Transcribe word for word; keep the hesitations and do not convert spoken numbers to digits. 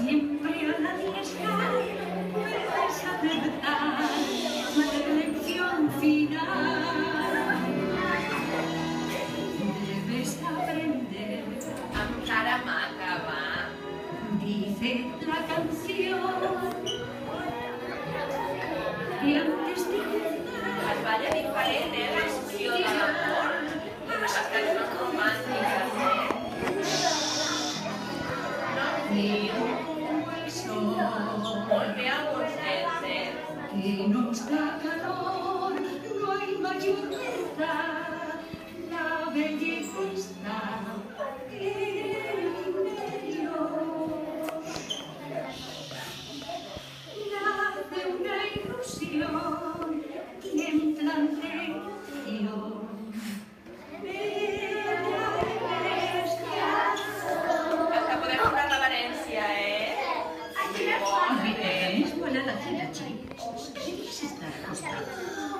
Siempre a la diestra puedes acertar la elección final. Debes aprender Amb cara maca, va. dice la canción que antes de Es balla diferent, eh, l'exclusió de l'amor. Les cançons romàntiques, eh? No, sí. Molt bé alguns nens, eh? que nos da calor, no hay mayor verdad, la belleza está en el interior. Nace una ilusión, tiembla ante emoción. Hasta podem fer una reverència, eh? Mismo a la cena, chicos. ¿Qué es esta cosa?